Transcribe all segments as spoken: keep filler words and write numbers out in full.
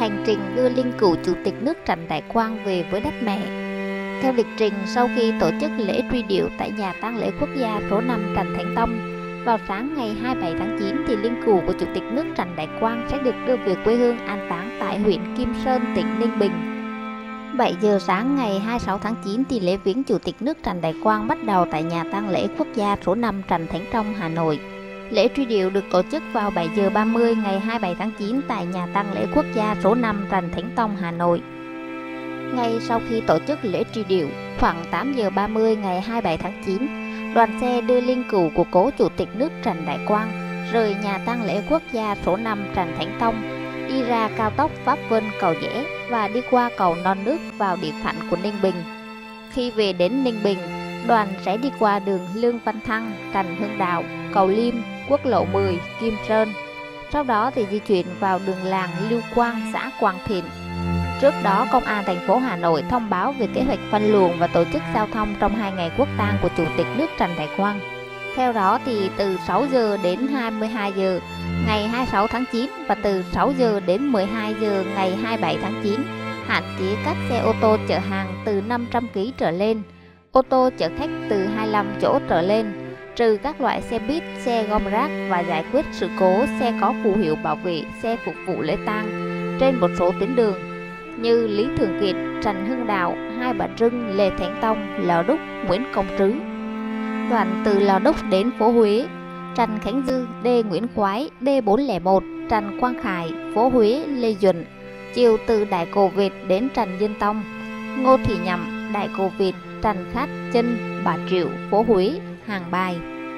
Hành trình đưa linh cữu Chủ tịch nước Trần Đại Quang về với đất mẹ. Theo lịch trình, sau khi tổ chức lễ truy điệu tại nhà tang lễ quốc gia số năm Trần Thánh Tông, vào sáng ngày hai mươi bảy tháng chín thì linh cữu của Chủ tịch nước Trần Đại Quang sẽ được đưa về quê hương an táng tại huyện Kim Sơn, tỉnh Ninh Bình. bảy giờ sáng ngày hai mươi sáu tháng chín thì lễ viếng Chủ tịch nước Trần Đại Quang bắt đầu tại nhà tang lễ quốc gia số năm Trần Thánh Tông, Hà Nội. Lễ truy điệu được tổ chức vào bảy giờ ba mươi ngày hai mươi bảy tháng chín tại nhà tang lễ quốc gia số năm Trần Thánh Tông, Hà Nội. Ngay sau khi tổ chức lễ truy điệu, khoảng tám giờ ba mươi ngày hai mươi bảy tháng chín, đoàn xe đưa linh cữu của cố Chủ tịch nước Trần Đại Quang rời nhà tang lễ quốc gia số năm Trần Thánh Tông, đi ra cao tốc Pháp Vân - Cầu Giẽ và đi qua cầu Non Nước vào địa phận của Ninh Bình. Khi về đến Ninh Bình, đoàn sẽ đi qua đường Lương Văn Thăng, Trần Hưng Đạo, cầu Liêm, quốc lộ mười, Kim Sơn. Sau đó thì di chuyển vào đường làng Lưu Quang, xã Quang Thiện. Trước đó, Công an thành phố Hà Nội thông báo về kế hoạch phân luồng và tổ chức giao thông trong hai ngày quốc tang của Chủ tịch nước Trần Đại Quang. Theo đó thì từ sáu giờ đến hai mươi hai giờ ngày hai mươi sáu tháng chín và từ sáu giờ đến mười hai giờ ngày hai mươi bảy tháng chín, hạn chế các xe ô tô chở hàng từ năm trăm ki lô gam trở lên, ô tô chở khách từ hai mươi lăm chỗ trở lên, trừ các loại xe buýt, xe gom rác và giải quyết sự cố xe có phù hiệu bảo vệ, xe phục vụ lễ tang trên một số tuyến đường như Lý Thường Kiệt, Trần Hưng Đạo, Hai Bà Trưng, Lê Thánh Tông, Lò Đúc, Nguyễn Công Trứ. Đoạn từ Lò Đúc đến phố Huế, Trần Khánh Dư, D Nguyễn Khoái, D bốn không một, Trần Quang Khải, phố Huế, Lê Duẩn. Chiều từ Đại Cổ Việt đến Trần Nhân Tông, Ngô Thị Nhậm, Đại Cổ Việt, Trần Khát Chân, Bà Triệu, phố Huế, Hàng Bài.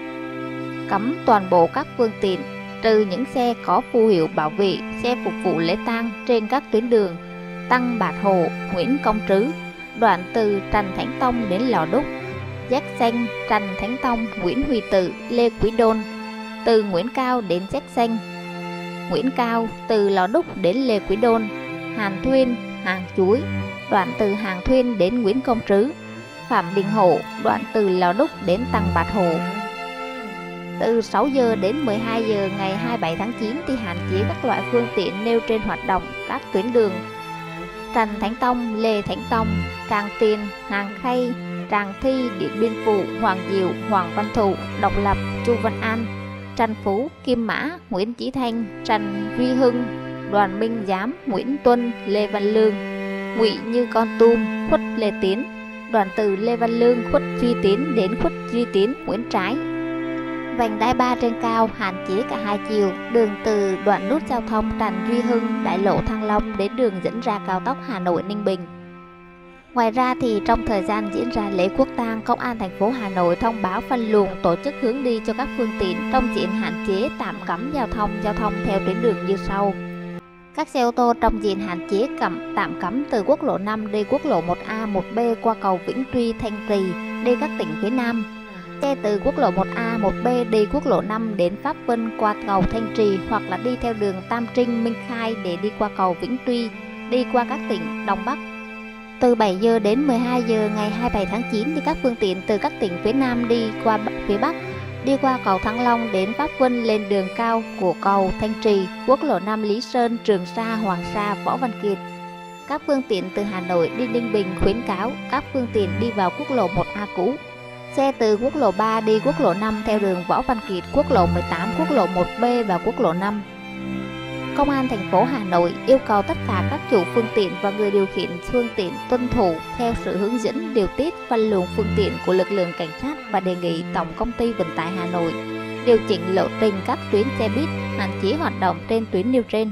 Cấm toàn bộ các phương tiện, trừ những xe có phù hiệu bảo vệ, xe phục vụ lễ tang trên các tuyến đường Tăng Bạc Hồ, Nguyễn Công Trứ, đoạn từ Trần Thánh Tông đến Lò Đúc, Giác Xanh, Trần Thánh Tông, Nguyễn Huy Tự, Lê Quý Đôn, từ Nguyễn Cao đến Giác Xanh, Nguyễn Cao, từ Lò Đúc đến Lê Quý Đôn, Hàn Thuyên, Hàng Chuối, đoạn từ Hàng Thuyên đến Nguyễn Công Trứ, Phạm Đình Hổ, đoạn từ Lò Đúc đến Tăng Bạc Hồ. Từ sáu giờ đến mười hai giờ ngày hai mươi bảy tháng chín thì hạn chế các loại phương tiện nêu trên hoạt động các tuyến đường Trần Thánh Tông, Lê Thánh Tông, Tràng Tiền, Hàng Khay, Tràng Thi, Điện Biên Phủ, Hoàng Diệu, Hoàng Văn Thụ, Độc Lập, Chu Văn An, Trần Phú, Kim Mã, Nguyễn Chí Thanh, Trần Duy Hưng, Đoàn Minh Giám, Nguyễn Tuân, Lê Văn Lương, Ngụy Như Con Tum, Khuất Lê Tiến, đoạn từ Lê Văn Lương, Khuất Duy Tiến đến Khuất Duy Tiến, Nguyễn Trái. Vành đai ba trên cao hạn chế cả hai chiều, đường từ đoạn nút giao thông Trần Duy Hưng, đại lộ Thăng Long đến đường dẫn ra cao tốc Hà Nội - Ninh Bình. Ngoài ra thì trong thời gian diễn ra lễ quốc tang, Công an thành phố Hà Nội thông báo phân luồng, tổ chức hướng đi cho các phương tiện trong diện hạn chế tạm cấm giao thông giao thông theo tuyến đường như sau. Các xe ô tô trong diện hạn chế cấm tạm cấm từ quốc lộ năm đi quốc lộ một A, một B qua cầu Vĩnh Tuy, Thanh Trì đi các tỉnh phía Nam. Xe từ quốc lộ một A, một B đi quốc lộ năm đến Pháp Vân qua cầu Thanh Trì hoặc là đi theo đường Tam Trinh, Minh Khai để đi qua cầu Vĩnh Tuy, đi qua các tỉnh Đông Bắc. Từ bảy giờ đến mười hai giờ ngày hai mươi bảy tháng chín thì các phương tiện từ các tỉnh phía Nam đi qua phía Bắc, đi qua cầu Thăng Long đến Pháp Vân lên đường cao của cầu Thanh Trì, quốc lộ năm Lý Sơn, Trường Sa, Hoàng Sa, Võ Văn Kiệt. Các phương tiện từ Hà Nội đi Ninh Bình khuyến cáo các phương tiện đi vào quốc lộ một A cũ. Xe từ quốc lộ ba đi quốc lộ năm theo đường Võ Văn Kiệt, quốc lộ mười tám, quốc lộ một B và quốc lộ năm. Công an thành phố Hà Nội yêu cầu tất cả các chủ phương tiện và người điều khiển phương tiện tuân thủ theo sự hướng dẫn điều tiết phân luồng phương tiện của lực lượng cảnh sát và đề nghị Tổng Công ty Vận tải Hà Nội điều chỉnh lộ trình các tuyến xe buýt, hạn chế hoạt động trên tuyến nêu trên.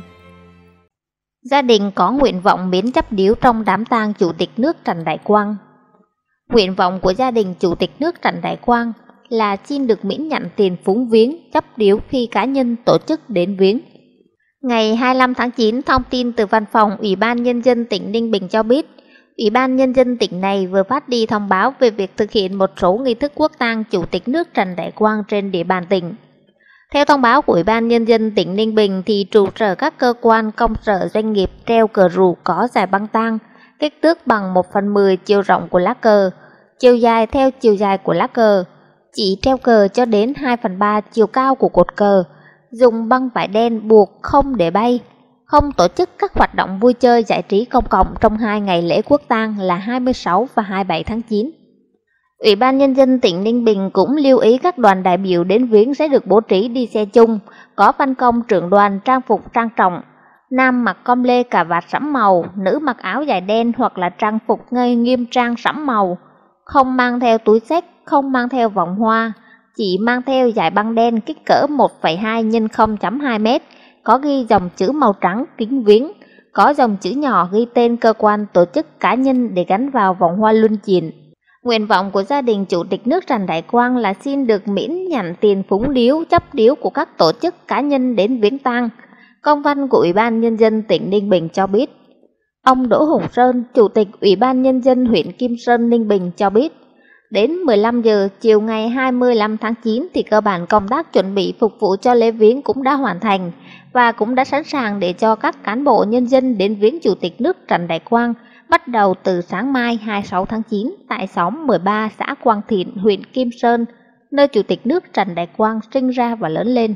Gia đình có nguyện vọng miễn chấp điếu trong đám tang Chủ tịch nước Trần Đại Quang. Nguyện vọng của gia đình Chủ tịch nước Trần Đại Quang là xin được miễn nhận tiền phúng viếng, chấp điếu khi cá nhân tổ chức đến viếng. Ngày hai mươi lăm tháng chín, thông tin từ Văn phòng Ủy ban Nhân dân tỉnh Ninh Bình cho biết, Ủy ban Nhân dân tỉnh này vừa phát đi thông báo về việc thực hiện một số nghi thức quốc tang Chủ tịch nước Trần Đại Quang trên địa bàn tỉnh. Theo thông báo của Ủy ban Nhân dân tỉnh Ninh Bình thì trụ sở các cơ quan, công sở, doanh nghiệp treo cờ rủ có giải băng tang, kích thước bằng một phần mười chiều rộng của lá cờ, chiều dài theo chiều dài của lá cờ, chỉ treo cờ cho đến hai phần ba chiều cao của cột cờ, dùng băng vải đen buộc không để bay, không tổ chức các hoạt động vui chơi giải trí công cộng trong hai ngày lễ quốc tang là hai mươi sáu và hai mươi bảy tháng chín. Ủy ban Nhân dân tỉnh Ninh Bình cũng lưu ý các đoàn đại biểu đến viếng sẽ được bố trí đi xe chung, có phân công trưởng đoàn trang phục trang trọng, nam mặc com lê cà vạt sẫm màu, nữ mặc áo dài đen hoặc là trang phục ngây nghiêm trang sẫm màu, không mang theo túi xách, không mang theo vòng hoa, chỉ mang theo dải băng đen kích cỡ một phẩy hai nhân không phẩy hai mét, có ghi dòng chữ màu trắng kính viếng, có dòng chữ nhỏ ghi tên cơ quan tổ chức cá nhân để gắn vào vòng hoa luân chuyển. Nguyện vọng của gia đình Chủ tịch nước Trần Đại Quang là xin được miễn nhận tiền phúng điếu, chấp điếu của các tổ chức cá nhân đến viếng tang. Công văn của Ủy ban Nhân dân tỉnh Ninh Bình cho biết, ông Đỗ Hùng Sơn, Chủ tịch Ủy ban Nhân dân huyện Kim Sơn, Ninh Bình cho biết, đến mười lăm giờ chiều ngày hai mươi lăm tháng chín thì cơ bản công tác chuẩn bị phục vụ cho lễ viếng cũng đã hoàn thành và cũng đã sẵn sàng để cho các cán bộ nhân dân đến viếng Chủ tịch nước Trần Đại Quang bắt đầu từ sáng mai hai mươi sáu tháng chín tại xóm mười ba xã Quang Thiện, huyện Kim Sơn, nơi Chủ tịch nước Trần Đại Quang sinh ra và lớn lên.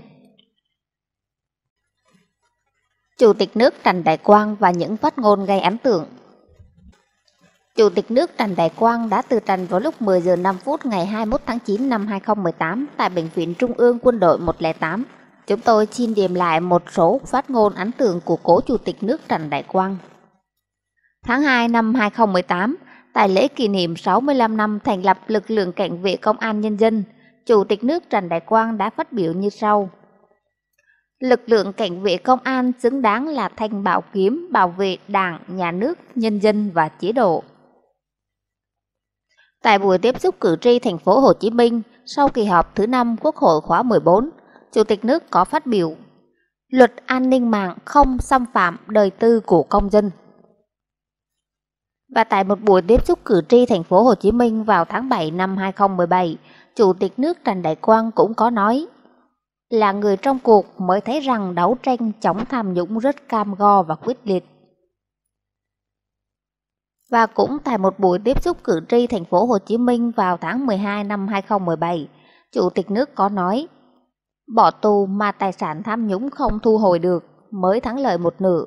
Chủ tịch nước Trần Đại Quang và những phát ngôn gây ấn tượng. Chủ tịch nước Trần Đại Quang đã từ trần vào lúc mười giờ năm phút ngày hai mươi mốt tháng chín năm hai nghìn không trăm mười tám tại Bệnh viện Trung ương Quân đội một không tám. Chúng tôi xin điểm lại một số phát ngôn ấn tượng của cố Chủ tịch nước Trần Đại Quang. Tháng hai năm hai nghìn không trăm mười tám, tại lễ kỷ niệm sáu mươi lăm năm thành lập lực lượng cảnh vệ công an nhân dân, Chủ tịch nước Trần Đại Quang đã phát biểu như sau. Lực lượng cảnh vệ công an xứng đáng là thanh bảo kiếm bảo vệ Đảng, Nhà nước, nhân dân và chế độ. Tại buổi tiếp xúc cử tri thành phố Hồ Chí Minh sau kỳ họp thứ năm Quốc hội khóa mười bốn, Chủ tịch nước có phát biểu: Luật an ninh mạng không xâm phạm đời tư của công dân. Và tại một buổi tiếp xúc cử tri thành phố Hồ Chí Minh vào tháng bảy năm hai nghìn không trăm mười bảy, Chủ tịch nước Trần Đại Quang cũng có nói: Là người trong cuộc mới thấy rằng đấu tranh chống tham nhũng rất cam go và quyết liệt. Và cũng tại một buổi tiếp xúc cử tri thành phố Hồ Chí Minh vào tháng mười hai năm hai nghìn không trăm mười bảy, Chủ tịch nước có nói: Bỏ tù mà tài sản tham nhũng không thu hồi được mới thắng lợi một nửa.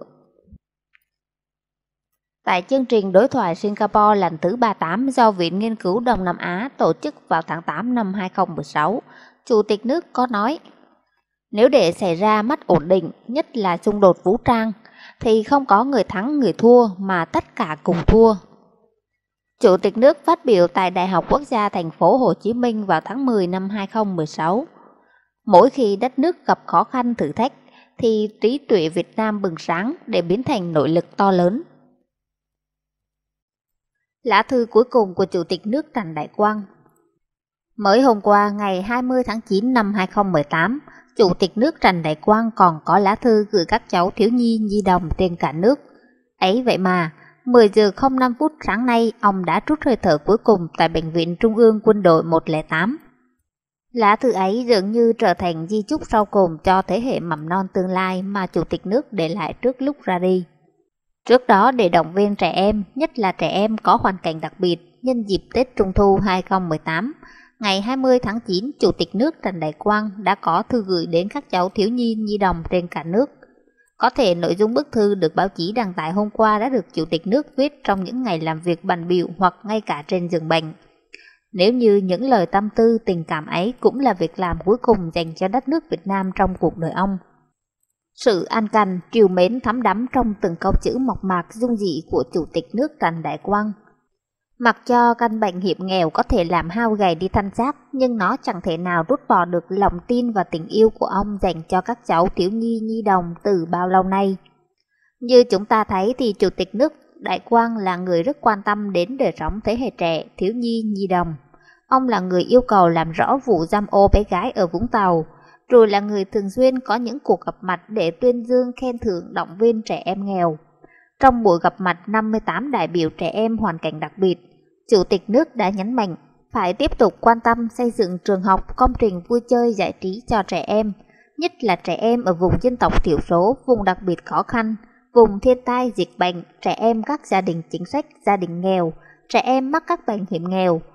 Tại chương trình đối thoại Singapore lần thứ ba mươi tám do Viện Nghiên cứu Đông Nam Á tổ chức vào tháng tám năm hai nghìn không trăm mười sáu, Chủ tịch nước có nói: Nếu để xảy ra mất ổn định, nhất là xung đột vũ trang, thì không có người thắng người thua mà tất cả cùng thua. Chủ tịch nước phát biểu tại Đại học Quốc gia thành phố Hồ Chí Minh vào tháng mười năm hai nghìn không trăm mười sáu. Mỗi khi đất nước gặp khó khăn thử thách, thì trí tuệ Việt Nam bừng sáng để biến thành nội lực to lớn. Lá thư cuối cùng của Chủ tịch nước Trần Đại Quang. Mới hôm qua ngày hai mươi tháng chín năm hai nghìn không trăm mười tám, Chủ tịch nước Trần Đại Quang còn có lá thư gửi các cháu thiếu nhi nhi đồng trên cả nước. Ấy vậy mà, mười giờ không năm phút sáng nay ông đã trút hơi thở cuối cùng tại Bệnh viện Trung ương Quân đội một không tám. Lá thư ấy dường như trở thành di chúc sau cùng cho thế hệ mầm non tương lai mà Chủ tịch nước để lại trước lúc ra đi. Trước đó, để động viên trẻ em, nhất là trẻ em có hoàn cảnh đặc biệt, nhân dịp Tết Trung thu hai nghìn không trăm mười tám, ngày hai mươi tháng chín, Chủ tịch nước Trần Đại Quang đã có thư gửi đến các cháu thiếu nhi nhi đồng trên cả nước. Có thể nội dung bức thư được báo chí đăng tải hôm qua đã được Chủ tịch nước viết trong những ngày làm việc bận bịu hoặc ngay cả trên giường bệnh. Nếu như những lời tâm tư tình cảm ấy cũng là việc làm cuối cùng dành cho đất nước Việt Nam trong cuộc đời ông. Sự an cằn, trìu mến thấm đắm trong từng câu chữ mộc mạc dung dị của Chủ tịch nước Trần Đại Quang. Mặc cho căn bệnh hiểm nghèo có thể làm hao gầy đi thân xác, nhưng nó chẳng thể nào rút bỏ được lòng tin và tình yêu của ông dành cho các cháu thiếu nhi nhi đồng từ bao lâu nay. Như chúng ta thấy thì Chủ tịch nước Đại Quang là người rất quan tâm đến đời sống thế hệ trẻ, thiếu nhi nhi đồng. Ông là người yêu cầu làm rõ vụ dâm ô bé gái ở Vũng Tàu, rồi là người thường xuyên có những cuộc gặp mặt để tuyên dương khen thưởng động viên trẻ em nghèo. Trong buổi gặp mặt năm mươi tám đại biểu trẻ em hoàn cảnh đặc biệt, Chủ tịch nước đã nhấn mạnh phải tiếp tục quan tâm xây dựng trường học, công trình vui chơi giải trí cho trẻ em, nhất là trẻ em ở vùng dân tộc thiểu số, vùng đặc biệt khó khăn, vùng thiên tai dịch bệnh, trẻ em các gia đình chính sách, gia đình nghèo, trẻ em mắc các bệnh hiểm nghèo.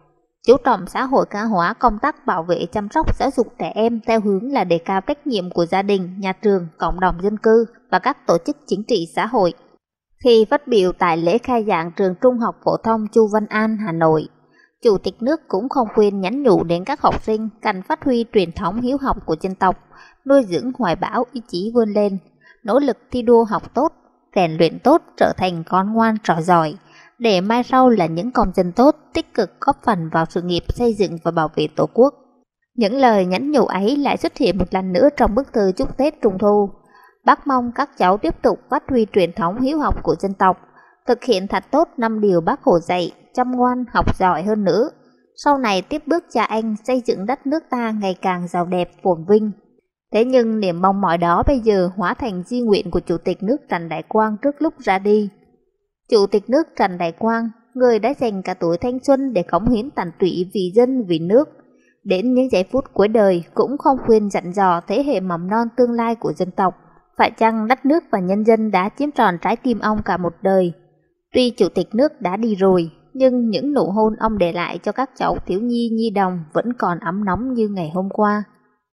chú trọng xã hội hóa hóa công tác bảo vệ chăm sóc giáo dục trẻ em theo hướng là đề cao trách nhiệm của gia đình, nhà trường, cộng đồng dân cư và các tổ chức chính trị xã hội. Khi phát biểu tại lễ khai giảng trường Trung học phổ thông Chu Văn An, Hà Nội, Chủ tịch nước cũng không quên nhắn nhủ đến các học sinh cần phát huy truyền thống hiếu học của dân tộc, nuôi dưỡng hoài bão ý chí vươn lên, nỗ lực thi đua học tốt, rèn luyện tốt, trở thành con ngoan trò giỏi, để mai sau là những công dân tốt, tích cực góp phần vào sự nghiệp xây dựng và bảo vệ Tổ quốc. Những lời nhắn nhủ ấy lại xuất hiện một lần nữa trong bức thư chúc Tết Trung Thu. Bác mong các cháu tiếp tục phát huy truyền thống hiếu học của dân tộc, thực hiện thật tốt năm điều Bác Hồ dạy, chăm ngoan, học giỏi hơn nữa. Sau này tiếp bước cha anh xây dựng đất nước ta ngày càng giàu đẹp, phồn vinh. Thế nhưng niềm mong mỏi đó bây giờ hóa thành di nguyện của Chủ tịch nước Trần Đại Quang trước lúc ra đi. Chủ tịch nước Trần Đại Quang, người đã dành cả tuổi thanh xuân để cống hiến tận tụy vì dân vì nước, đến những giây phút cuối đời cũng không quên dặn dò thế hệ mầm non tương lai của dân tộc. Phải chăng đất nước và nhân dân đã chiếm trọn trái tim ông cả một đời? Tuy Chủ tịch nước đã đi rồi, nhưng những nụ hôn ông để lại cho các cháu thiếu nhi nhi đồng vẫn còn ấm nóng như ngày hôm qua.